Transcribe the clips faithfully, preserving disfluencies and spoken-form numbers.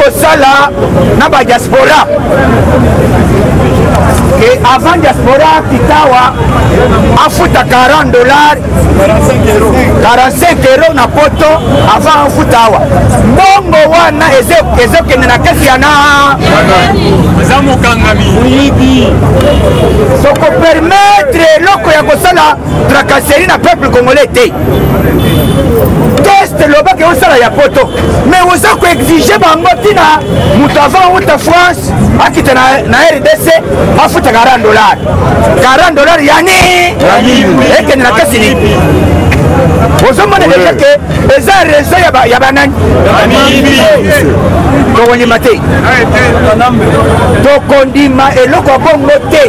kosala na ba diaspora et avant diaspora kitawa afuta quarante dollars quarante-cinq euros na poto avant afuta awa mbongo wana ezokende na kesi ya na soko permettre eloko ya kosala tracasserie na peuple congolais te test lobaki osala ya poto mais oza koexige bango ntina moto avant uta France akita na R D C afuta quarante dollars quarante dollars yani ekende na kesi nini ozomona deja ke eza réseau ya banani tokondima te tokondima eloko ya bongo te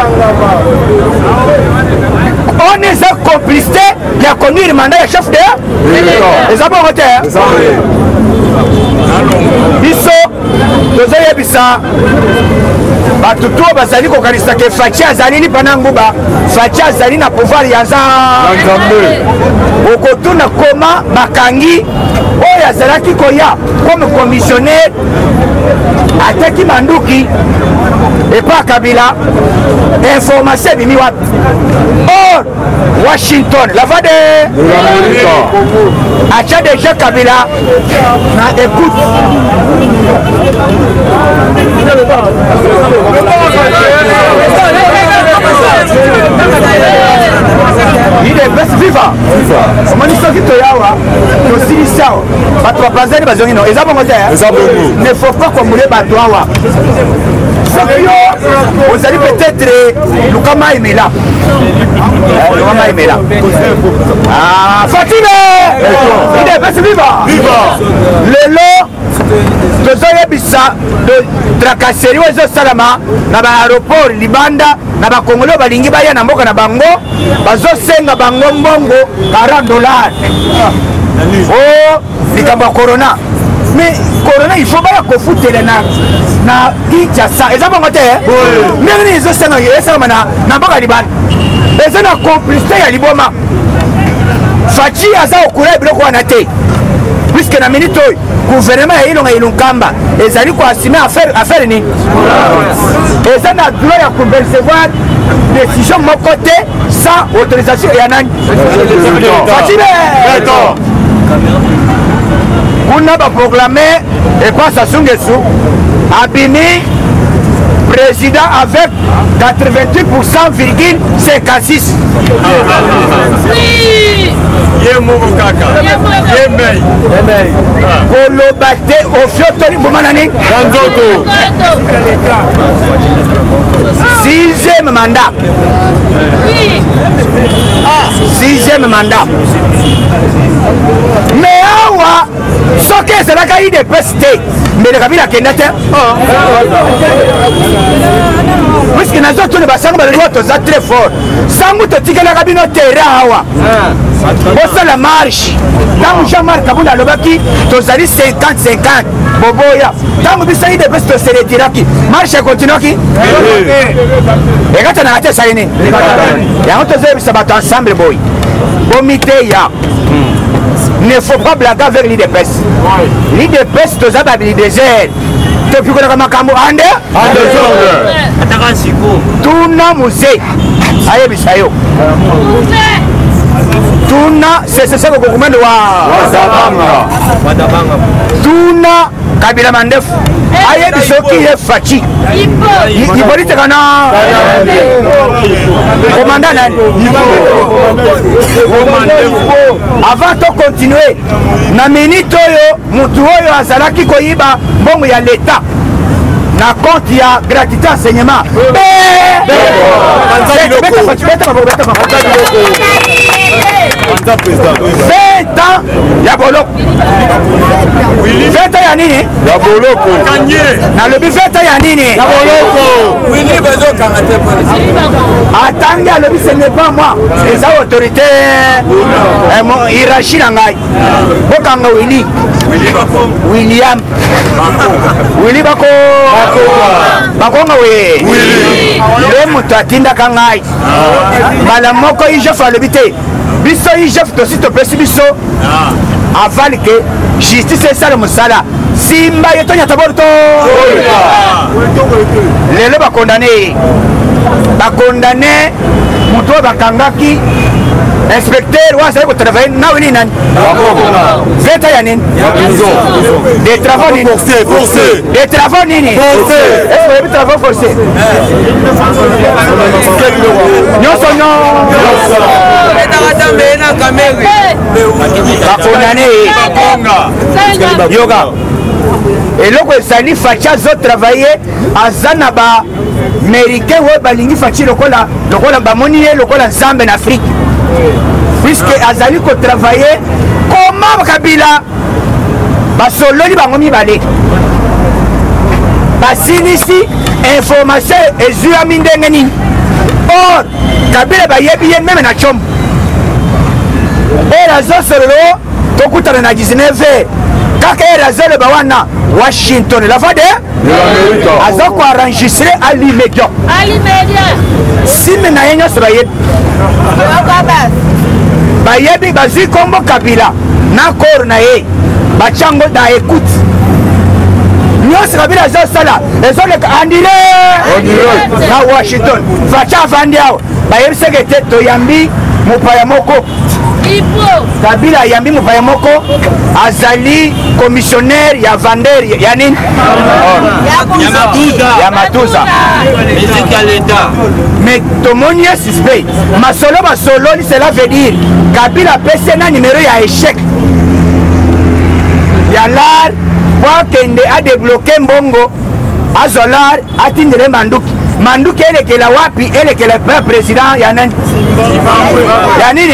on eza complicité ya conduire mandat ya chef de eza bongo te biso tozoyebisa bato to bazali kokanisa ke Faci azali lipana nguba Faci azali na pouvoir ya nzambe okotuna koma bakangi oyo azalaki koya comme commissionnaire ateki manduki epa Kabila information ebimi wapi or Washington la voix de acha déjà Kabila na écoute il est best viva omoni soki toyawa tosilisi awa bato bapazani bazongi no eza bongo te ne faut pas komule bato awa soki yo ozali peut-être lukama emela lukama emela Fatime il est best viva lelo tozoyebisa tracasserie oyo ezosalama na baaéroport libanda na bakongoli oyo balingi baya na mboka na bango bazosenga bango mbongo quarante dollars o likambo ya corona mais corona il faut baya kofutela na na Kinshasa eza bongo te ndenge nini ezosenga esalama na mboka libanda eza na complicité ya liboma Faci aza okula biloko wana te puisque na minute oyo gouvernement ya ilonga ilunkamba ezali koassume affaire affaire ni eza na droit ya kopercevoir décision moko te sans autorisation ya nani Faci kuna baproclame epa Sassou Nguesso abimi président avec quatre-vingt-huit pour cent virgule cinquante-six. Oui. Yemoko kaka. Yemei. Yemei. Kolobate ofiotori bomanani. Ganzoto. Sixième mandat. Oui. Ah, sixième mandat. Mais awa soki ezalaka I D P S te mbele Kabila akenda te puisque nazotuna basango balingi oyo toza très fort sango totikelaka bino tere awa bosala marche ntango Jean-Marc Kabunda alobaki tozali cinquante cinquante boboya ntango biso I D P S toseretiraki marche ekontinuaki ekatanaka te esali nini yango tozoyebisa bato ensemble boy bomiteya ne faut pas blaguer avec l'I D P S. L'I D P S toza babili désert. Depuis qu'on a makambo ande ande tuna musée aye bisayo tuna c'est c'est ko komendo wa wadabanga tuna Kabila mandefu aye bisoki ye Faci ibolite kana commandant nani avant to continuer na minute oyo mutu oyo azalaki koyiba mbongo ya leta na compte ya gratuité enseignement vingt ans ya boloko vingt ans ya nini ya boloko nalobi vingt ans ya nini ya boloko atangi alobi ce n'est pas moi eza autorité hiérarchie na ngai bokanga Willy William Willy bako bakonga we le moto atindaka ngai mbala moko ijefu alobi te biso igef tosi topesi biso avant que justice esala mosala simba ye tonyata borto lelo bakondane bakondane moto oyo bakangaki inspecteur oyo azali kotravaille nawe nini nani veta ya nini des travaux nini des travaux nini est-ce oyebi travaux forcés nyonso bakondane yoga eloko ezali faci azotravaille aza na baaméricain oyo balingi faci lokola lokola bamoni ye lokola nzambe na afrique puisque azali kotravaille koma kabila basololi bango mibale basilisi information ezwami ndenge nini or kabila bayebi ye meme na chombo ere azosololo tokutana na dix-neuf heures kaka ere azoloba wana Washington la fois de azo ko enregistrer à l'immédiat à l'immédiat si mena yenyo so bayebi bayebi bazwi kombo kabila na kor na ye bachango da écoute nyonso kabila azosala ezoleka andile na Washington facha avandi awo bayebi seke te toyambi mopaya moko kabila yambi mopaya moko azali commissionnaire ya vander ya nini ya matuza mais tomoni ye suspect masolo basololi cela veut dire kabila apesi na numero ya échec ya lar po akende adebloke mbongo azwa lar atindele manduki manduki elekela wapi elekela pa président ya nani ya nini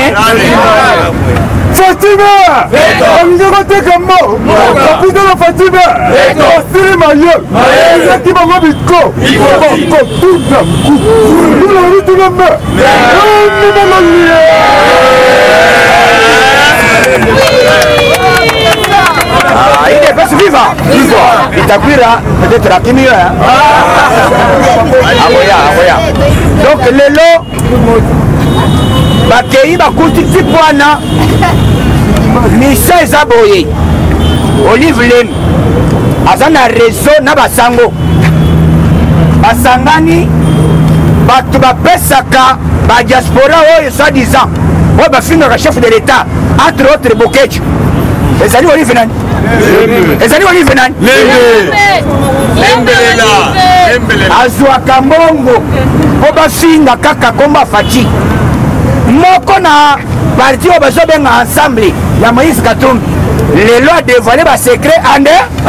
Fatima Angeko teka mo Kapita na Fatima Osiri mayo Ezaki bango biko Bako tuta mku Nuna witu na me Nuna malie Ah, il est pas vivant. Il t'a pris là, peut-être à Kimi. Donc, le lot, bakei bakuti tipwana, Missa Zaboye, Olive Lem, Azana réseau na basango. Basangani, batu bapesaka, ba diaspora oyo soi-disant, oyo bafinga ka chef de l'État, entre autres Bokecho. Ezali Olive nani? Ezali Olive nani? Azwaka mbongo po bafinga kaka komba faci moko na parti oyo bazobenga ensemble ya Moïse Katumbi lelo adévoile basecret ande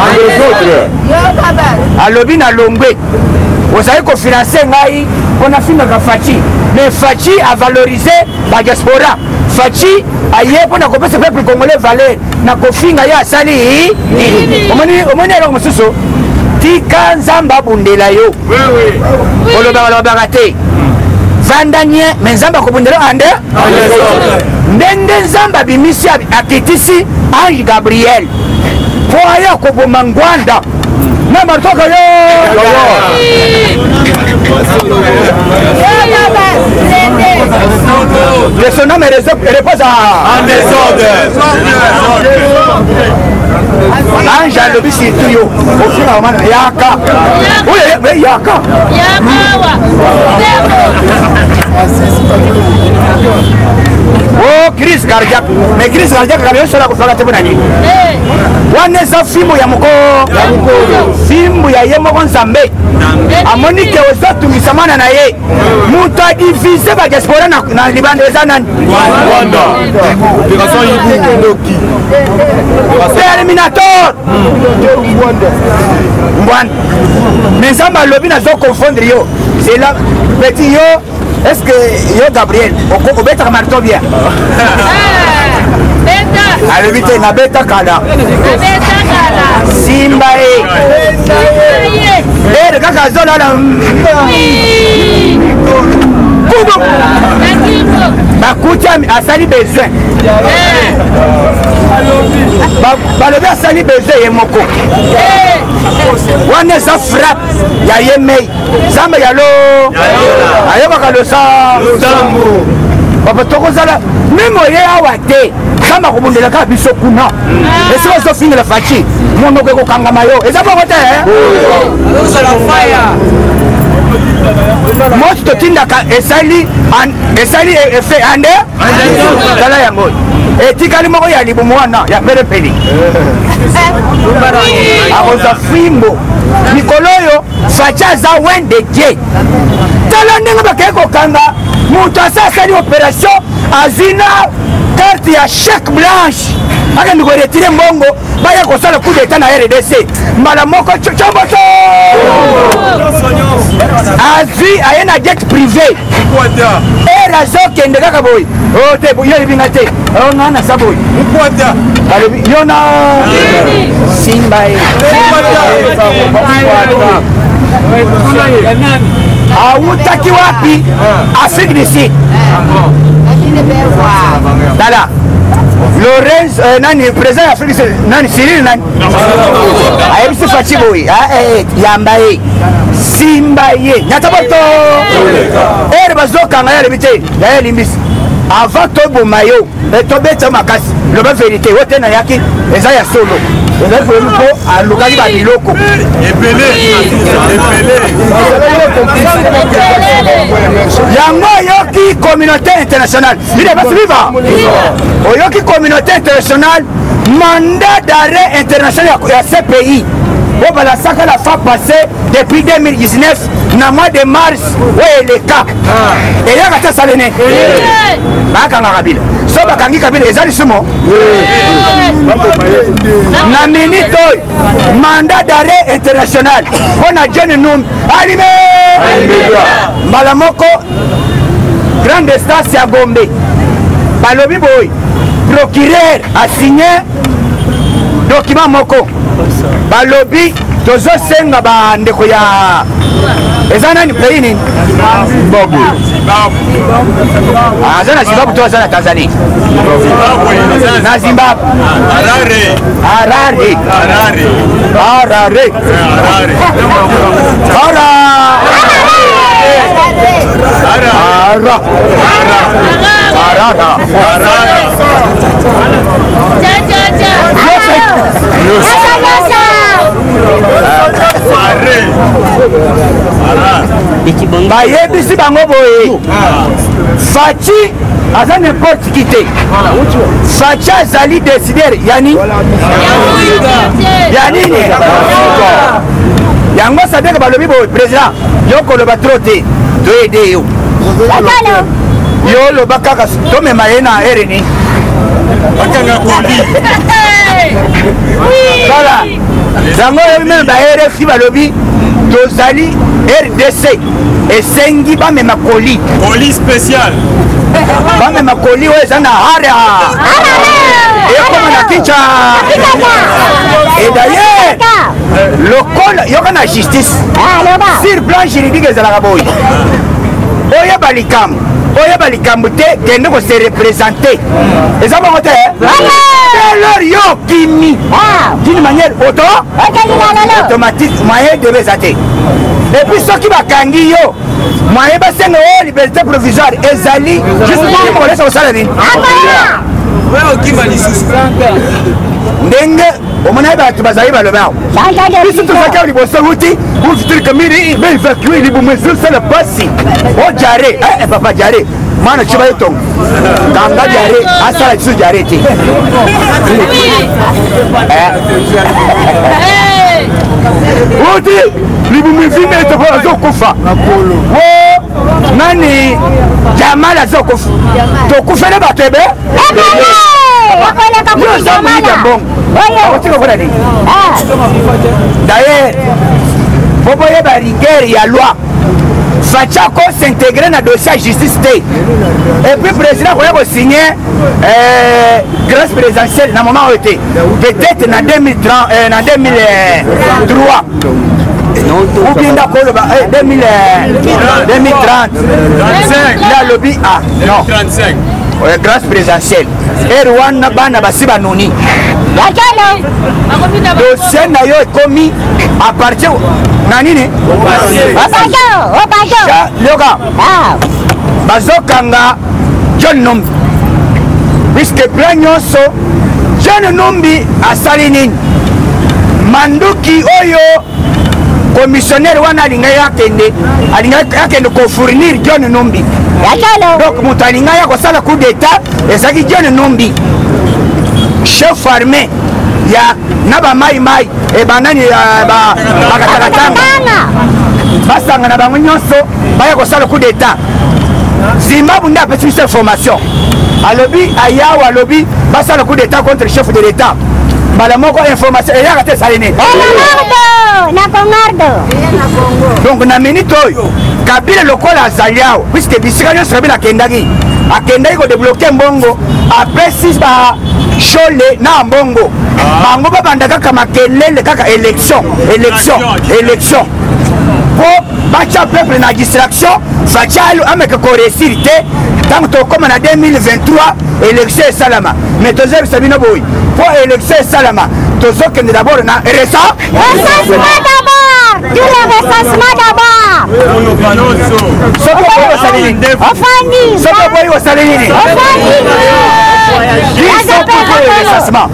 alobi na longwe ozali kofinanse ngai mpona fingaka faci mais faci avalorize badiaspora faci aye mpona kopesa peuple congolais valeur na kofinga ye asali omoni eloko mosusu tika nzambe abundela yo olobaka lobaka te vanda nye me nzambe akobundela ande ndenge nzambe abimisi akitisi ange gabriel po aye akoboma ngwanda na martoka yo le son nom repose en désordre. Ange alobi surtout yo ofina omana yaka oye yaka oh crise cardiaque mais crise cardiaque kama yo sola kufaka te bonani wana eza fimbo ya moko fimbo ya ye moko nzambe amoni ke ozotungisamana na ye moto adivise badiaspora na libanda eza nani terminator mbwana mais nzambe alobi nazoconfondre yo c'est là petit yo est-ce que yo Gabriel obetaka marto bien alobi te nabeta kala simba e ere kaka azolala kubo bakuti asali besoin balobi asali besoin ye moko wana eza frappe ya ye mei nzambe yalo ayokaka losambo papa tokozala meme oye awa te kama kobondelaka biso kuna esi bazofingela faci monoko ekokangama yo eza bongo te mosi totindaka esali esali efe ande tala yango etikali moko ya libumu wana ya perepeli akozwa fimbo mikolo oyo faci aza wende die tala ndenge bakei kokanga moto asa asali opération azina carte ya chèque blanche akende koretire mbongo baya kosala coup d'état na R D C mbala moko chomboso azwi aye na jet privé ere azokende kaka boye o te yo libinga te nga na sa boye balobi yo na simba ye awutaki wapi Afrique du Sud dala Lorenz euh, nani président Afrique du Sud nani Cyril nani ayebisi faci boye yamba ye simba ye nyata boto ere bazokanga ya lebi te ya limbisi avant toboma yo tobeta makasi loba vérité wo te nayaki eza ya solo eza vraimen mpo alukaki babiloko yango oyoki communauté internationale ide basi viva oyoki communauté internationale mandat d'arrêt international ya ce pays oyo balasaka la fois passé depuis deux mille dix-neuf na mois de mars oyo eleka eyaka te asalene bakanga kabila so bakangi kabila eza lisumo na minute oyo mandat d'arrêt international mpona John Numbi alime mbala moko grande stance ya Gombe balobi boye procureur asigné document moko balobi tozosenga bandeko ya eza nani pays nini aza na Zimbabwe to aza na Tanzania na Zimbabwe Harare Harare Harare bayebisi bango boye faci aza n'importe qui te faci azali décideur ya nini ya nini yango sadeke balobi boye président yo koloba tro te toyede yo yo loba kaka tomema ye na ereni voilà yango oyo meme ba R F I balobi tozali R D C esengi bamema koli Colis spécial bamema koli oyo eza na hara ekoma na kicha et d'ailleurs lokola yoka na justice sur plan juridique ezalaka boye oyeba likambo oyeba likambo te kende kose représente eza bongo te alors yo kimi d'une manière auto automatique moyen de eza te et puis soki bakangi yo moyen basenga oyo liberté provisoire ezali juste pour kolesa kosala nini ndenge omona bato bazali baloba awo biso tozaki liboso uti ufitirika miri baevacue libumu ezosala pasi o jare papa jare mwana ciba yetongo kanga jare asala biso jare te uti libumu evime etoko azokufa o nani jamal azokufa tokufele bato ebe d'ailleurs faut boye ba rigueur ya loi faci ako s'intégrer na dossier ya justice te et puis président koya kosigné grâce présidentielle na moment oyo te peut-être na deux mille trois ou bien ndakoloba deux mille trente la lobby ah non grâce présidentielle ere wana bana basi banoni dossier na yo ekomi apartient na nini yoka bazokanga John Numbi puisque plan nyonso John Numbi asali nini manduki oyo commissionnaire wana alinga yakende alinga yakende kofournir John Numbi donc moto alinga ya kosala coup d'état ezalaki John Numbi chef armé ya na bamaimai ebanani bakatakatanga basanga na bango nyonso baya kosala coup d'état Zimbabwe nde apesi biso information alobi ayawa alobi basala coup d'état contre le chef de l'état mbala moko information eyaka te esali nini donc na minute oyo Kabila lokola azali awa puisque bisika nyonso Kabila akendaki akendaki kodebloke mbongo apesi bashole na mbongo bango babanda kaka makelele kaka élection élection élection po bacha peuple na distraction facialo ameke koresiri te ntango tokoma na deux mille vingt-trois élection esalama mais tozebisa bino boyi po élection esalama tozokende d'abord na resa soko boyi osali nini soko boyi osali nini biso pour le recensement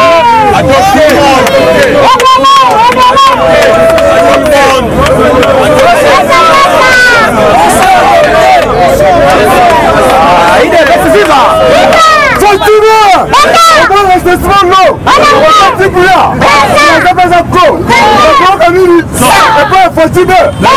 il est resté vivant. Continue. On va rester souvent non. On va plus là. On va pas encore. On va venir. Et pas fatigué.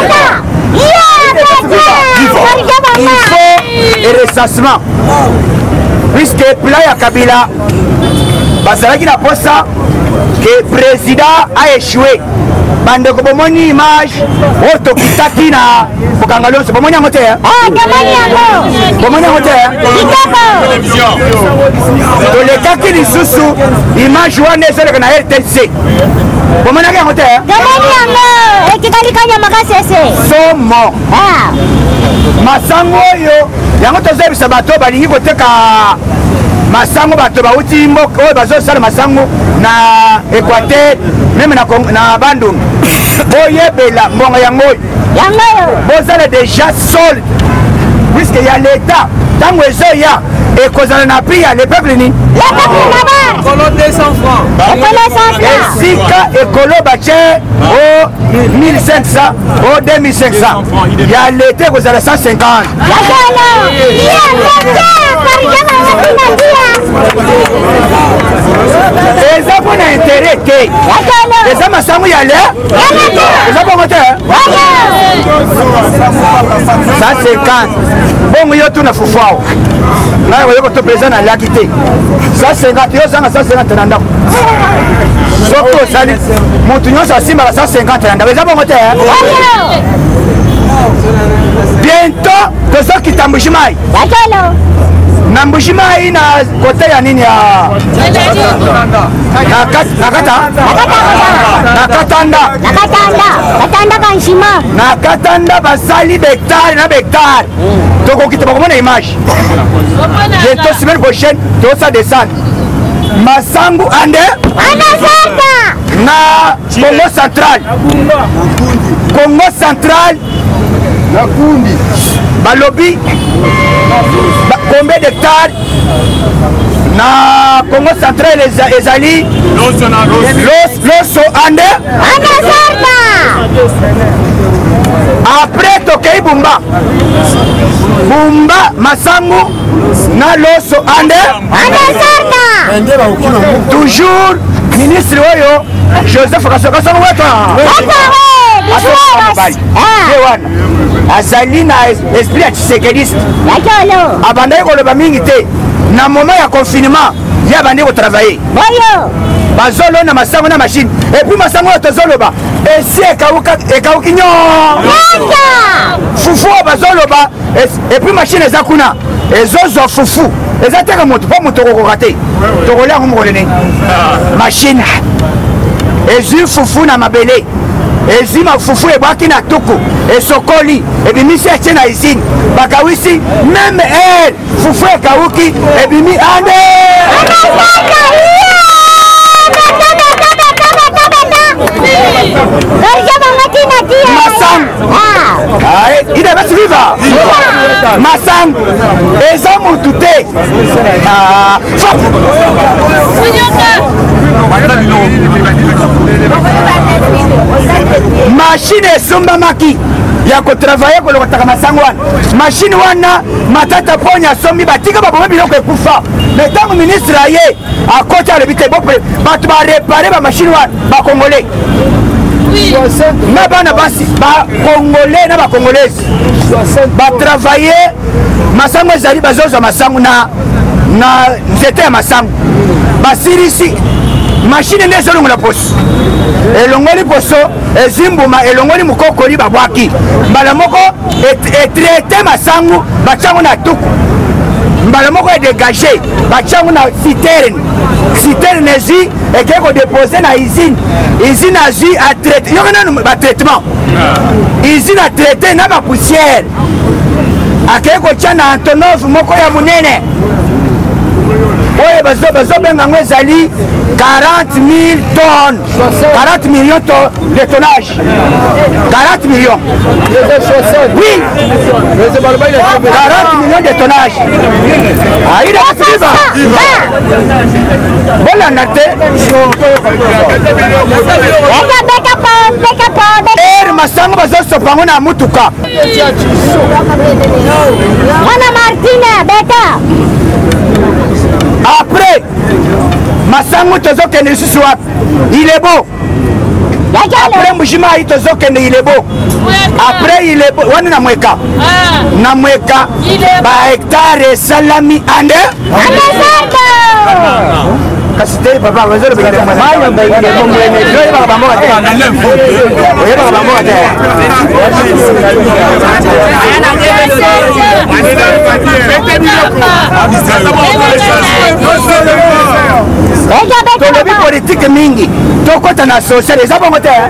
Il faut un recensement. Puisque Playa ya Kabila bazalaki na posa que président a échoué. Bande ko bomoni image o to kitaki na bokanga lonso bomoni yango te ah bomoni yango bomoni yango te kitoko to le kaki lisusu image wana ezalaka na R T C bomoni yango te bomoni yango ekitali kanya makasese somo ah masango yo yango tozebisa bato balingi koteka masango bato bauti mboka oyo bazosala masango na Équateur même na na Bandung boyebela mbongo yango yango bozala déjà solde puisque y a l'état tango ezoya ekozala na prix ya le peuple ni ekolo deux cents francs esika ekolo batie o mille cinq cents o deux mille cinq cents ya l'état ekozala cent cinquante eza mpona intérêt te eza masango ya le eza bongo te cent cinquante bongo yo tuna fufu awo ngai koyoko to président nalaki te cent cinquante yo ozanga cent cinquante na ndako soki osali motu nyonso asimbaka cent cinquante na ndako eza bongo te bientôt tozokita mbushimai na mbushimai na kote ya nini ya nakata nakatanda nakatanda basali bektare na bektare tokokita bakomona image bientôt semaine prochaine tosa descendre masangu ande na Congo central Congo central balobi combien d'hectares na Congo central ezali loso ande après tokei bumba bumba masangu na loso ande toujours ministre oyo Joseph Kasokasongo weto wana azali na esprit ya tshisekediste abandaki koloba mingi te na moment ya confinement ye abandi kotravaille bazolona masango na machine epuis masango oyo tozoloba esi ekauki nyo fufu oyo bazoloba epuis machine eza kuna ezozwa fufu eza teka moto mpo moto okokoka te tokolia yango mokolo nini machine ezwi fufu na mabele ezwi mafufu ebwaki na tuku esokoli ebimisi atie na usine bakawisi meme el fufu ekawuki ebimi ande masango ide basi viva viva masango eza mutu te mashine esombamaki ya kotravaye kolokotaka masango wana mashine wana matata ponya asombi batika babome biloko ekufa me ntango ministre aye akoti alobi te bato barepare bamashine wana bakongole na bana basi bakongole na bakongolese batravaye masango ezali bazozwa masango na nzete ya masango basilisi mashine nde ezolongola poso elongoli poso ezimbuma elongoli mukokoli babwaki mbala moko etraite masango batiango na tuku mbala moko edégage batiango na citerne citerne ezi ekei kodepose na usine usine azwi atraite yoka nanu batraitement usine atraite na bapoussière akei kotia na antonove moko ya monene oyo bazobenga ngo ezali quarante mille tonnes quarante millions de tonnage quarante millions oui quarante millions de tonnage aida viva bolanda te ere masango bazosopango na mutuka mwana martine beta après masango tozokende lisusu wapi il est beau après mbushima ayi tozokende il est beau après il est beau wana na mweka na mweka ba hectare esalami ande kasi te papa wazoro bengane mwana mbengane mwene joye baka bango te oye baka bango te tolobi politike mingi tokota na social eza bongo te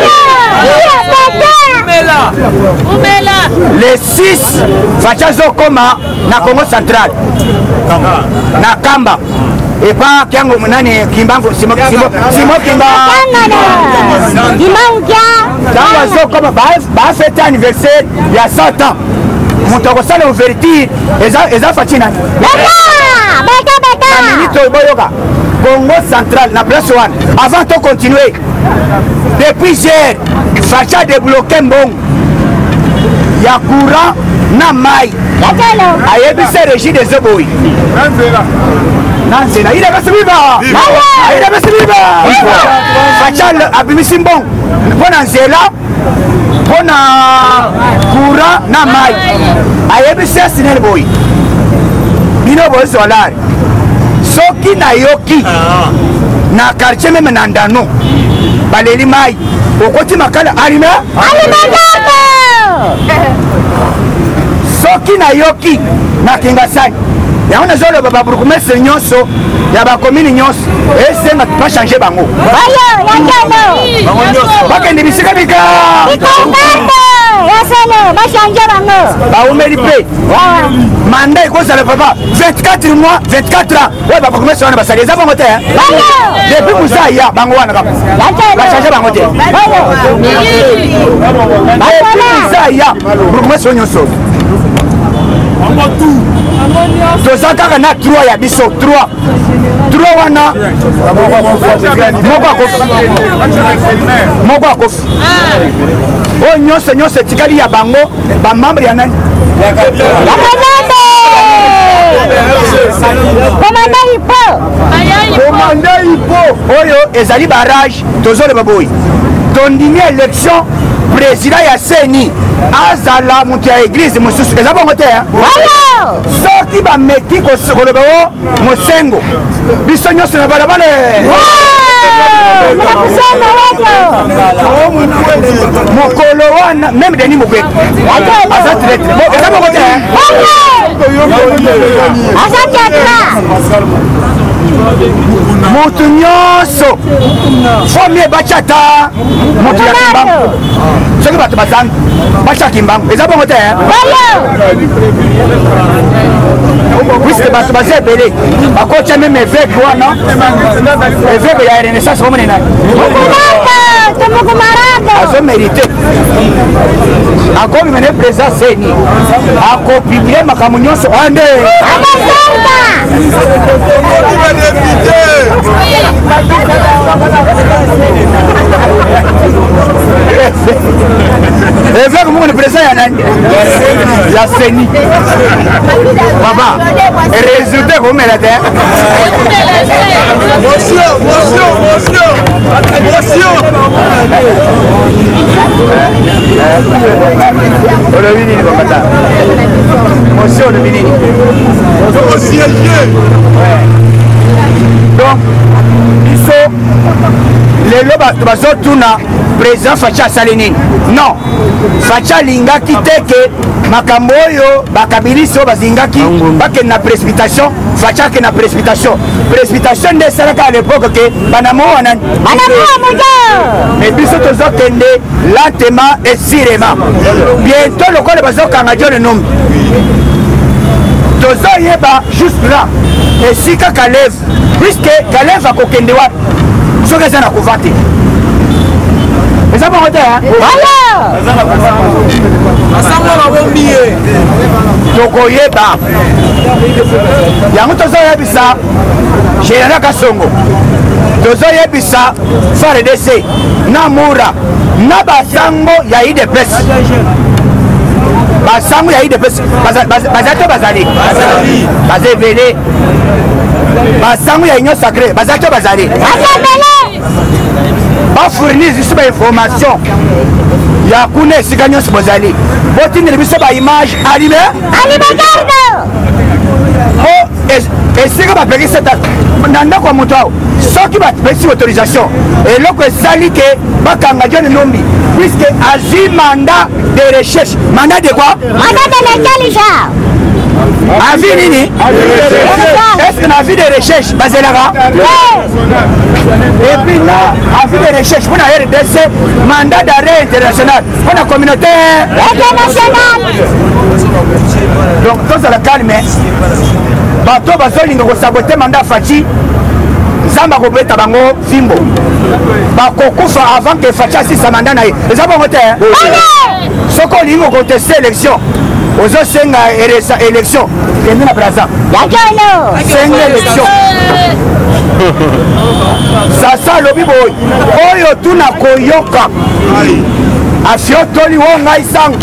le six faci azokoma na Congo central na Kamba epa kiango munani kimbango simo simo kimba tango azokoma bafete anniversaire ya cent ans moto akosala ouverture eza faci nani na minute boyoka Congo central na place one avant de continuer depuis hier faci a débloqué mbongo ya courant na mai ayebisa régie des eboyi nanzela ile basi biba ile basi biba faci abimisi mbongo mpona nzela mpona courant na mai ayebisa sinel boyi bino bozolari soki nayoki na quartier meme na ndano baleli mai okoti makala alime soki nayoki na kingasani yango nazoloba babourgmestre nyonso ya bakomini nyonso esenga bachange bango bakende bisika bika baumeli mpe manda ekozala papa vingt-quatre mois vingt-quatre ans oyo babourgmestre wana basali eza bango te depuis musa ya bango wana kaka bachange bango te depuis musa ya bourgmestre nyonso toza kaka na trois ya biso trois trois wana moko akofi moko akofi oyo nyonso nyonso etikali ya bango bamembre ya nani komanda ipo oyo ezali barage tozoloba boyi tondimi élection président ya seni azala moto ya église mosusu eza bongo te soki bameki koloba o mosengo biso nyonso na balabala mokolo wana meme deni mokweki aza traître eza bongo te motu nyonso fomi ebaci ata motu ya kimbangu soki bato bazangi baci ya kimbangu eza bongo te puiske bato baza ebele bakotia meme évêque wana évêque ya renaissance omone nani azo mérité akomi mene président seni akopiblie makambo nyonso ande evêque moko ni président ya nani ya seni baba résultat komela te Motion, motion, motion, motion. olobi nini bakata motion olobi nini donc biso lelo bato bazotuna président Facha asali nini non Facha alingaki te ke makambo oyo bakabilisi oyo bazingaki bakende na précipitation Facha akende na précipitation précipitation nde esalaka à l'époque ke banamo wana mais biso tozokende lentement et sirement bientôt lokola bazokanga John Numbi tozoyeba juste là esika Kalev puisque Kalev akokende wapi soki eza na kuva te eza bongo te tokoyeba yango tozoyebisa général Kasongo tozoyebisa F A R D C na Mura na basango ya I D P S basango ya I D P S bazali to bazali baza ebele basango ya union sacré bazali to bazali bafournir biso bainformation ya kuna esika nyonso bozali botindela biso baimage alime po esika bapekisi na ndako ya moto awo soki bapesi autorisation eloko esali ke bakanga John Numbi puisque azwi mandat de recherche mandat de quoi avis nini est-ce que na avis de recherche bazelaka et puis là avis de recherche mpona R D C mandat d'arrêt international mpona communauté internationale donc tozala calme bato bazolinga kosabote mandat Fachi nzambe akobeta bango fimbo bakokufa avant ke Fachi asisa mandat na ye eza bongo te soki olingi kokonteste élection ozosenga élection kende na braza senga élection sasa alobi boye oyo tuna koyoka afiotoli wo ngai sango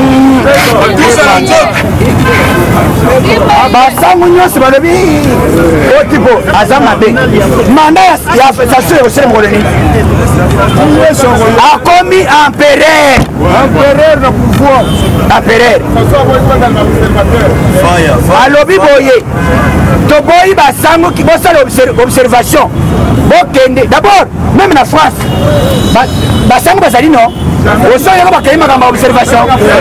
basango nyonso balobi otipo aza mabe manda ya sasio ekosele mokolo nini akomi empereur empereur na pouvoir empereur alobi boye toboyi basango bosala observation bokende d'abord même na France basango bazali no osoyoka bakei makambo ya observation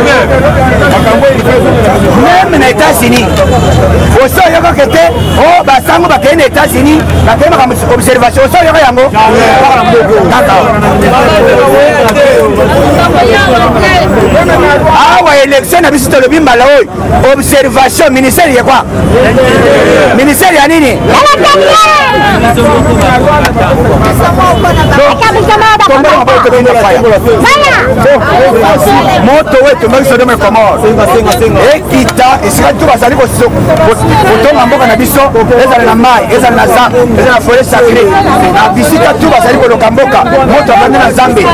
même na États-Unis osoyoka kete o basango bakei na États-Unis bakei makambo ya observation osoyoka yango awa élection na biso tolobi mbala oyo observation ministère ya kwa ministère ya nini moto oyo tomaki Sodome Gomore ekita esika tu bazali kotonga mboka na biso ezala na mai ezala na zamba ezala na forêt sacré na bisika tu bazali koloka mboka moto abandi na Nzambe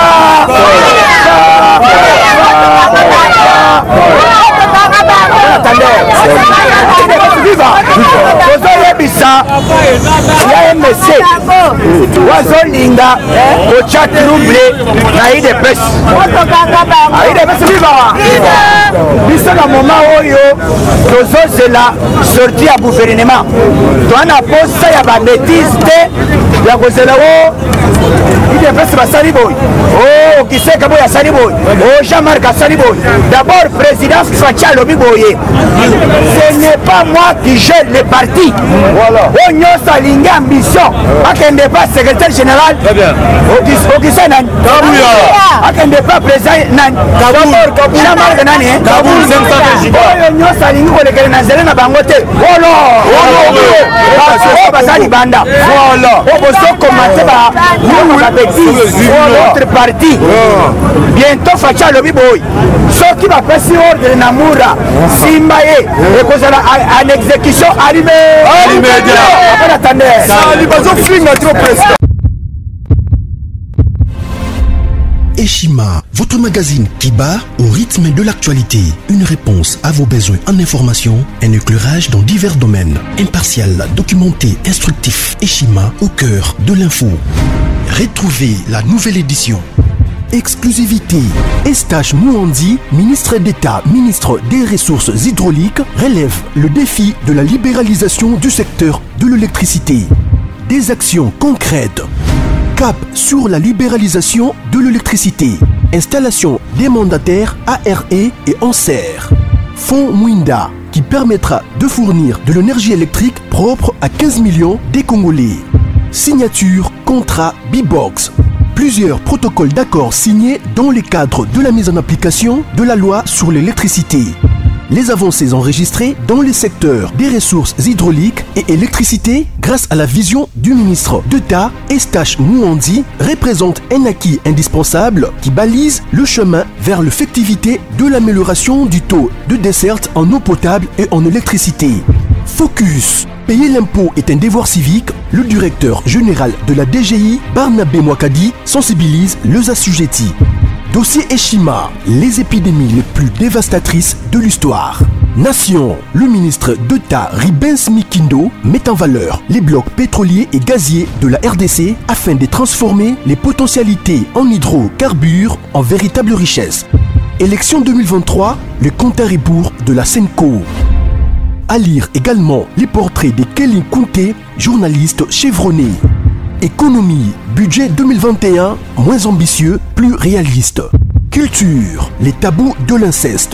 tozoyebisa ya M C wazolinga kotia trouble na I D P S I D P S vivaka biso na moma oyo tozozela sorti ya gouvernement toana posa ya babétise te ya kozela o I D P S basali boye o Kiseka boye asali boye o Jean-Marc asali boye d'abord président Facha alobi boye ce n'est pas moi qui gère les partis oyo nyonso alingi ambition akende pa secrétaire général okisa nani akende pa président nani inamarke nani oyo nyonso alingi kolekele na nzela na bango te olo oyo baza libanda oyo bozokomate babétise autre parti bientôt faci alobi boyi soki bapesi ordre na mura simba ye ekozala en exécution Eshima, votre magazine qui bat au rythme de l'actualité. Une réponse à vos besoins en information, un éclairage dans divers domaines. Impartial, documenté, instructif. Eshima au cœur de l'info. Retrouvez la nouvelle édition. Exclusivité. Estache Mouandi, ministre d'État, ministre des Ressources hydrauliques, relève le défi de la libéralisation du secteur de l'électricité. Des actions concrètes. Cap sur la libéralisation de l'électricité. Installation des mandataires A R E et Anser. Fonds Mwinda, qui permettra de fournir de l'énergie électrique propre à quinze millions des Congolais. Signature contrat B-Box. Plusieurs protocoles d'accord signés dans le cadre de la mise en application de la loi sur l'électricité. Les avancées enregistrées dans les secteurs des ressources hydrauliques et électricité grâce à la vision du ministre d'État Estache Mouandi représentent un acquis indispensable qui balise le chemin vers l'effectivité de l'amélioration du taux de desserte en eau potable et en électricité. Focus. Payer l'impôt est un devoir civique. Le directeur général de la D G I, Barnabé Mwakadi, sensibilise les assujettis. Dossier Eshima, les épidémies les plus dévastatrices de l'histoire. Nation, le ministre d'État Ribens Mikindo met en valeur les blocs pétroliers et gaziers de la R D C afin de transformer les potentialités en hydrocarbures en véritable richesse. Élection deux mille vingt-trois, le compte à rebours de la Senco. À lire également les portraits de Kelly Kounté, journaliste chevronné. Économie, budget deux mille vingt et un, moins ambitieux, plus réaliste. Culture, les tabous de l'inceste.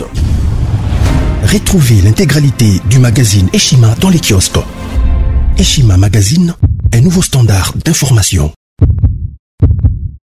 Retrouvez l'intégralité du magazine Eshima dans les kiosques. Eshima Magazine, un nouveau standard d'information.